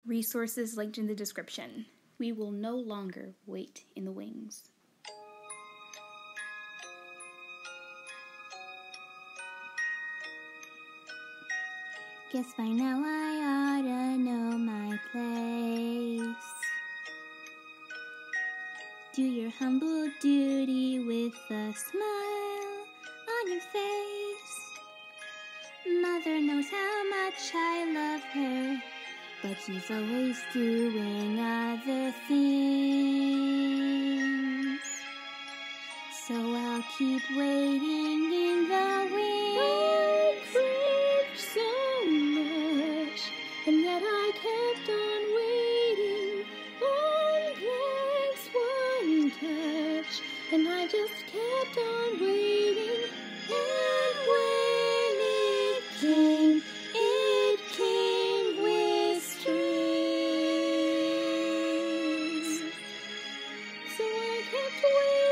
Resources linked in the description. We will no longer wait in the wings. Guess by now I oughta know my place. Do your humble duty with a smile on your face. Mother knows how much I love her, but she's always doing other things. So I'll keep waiting in the wings. I cried so much, and yet I kept on waiting. One glance, one touch, and I just kept on waiting. And when it came with strings. So I kept waiting.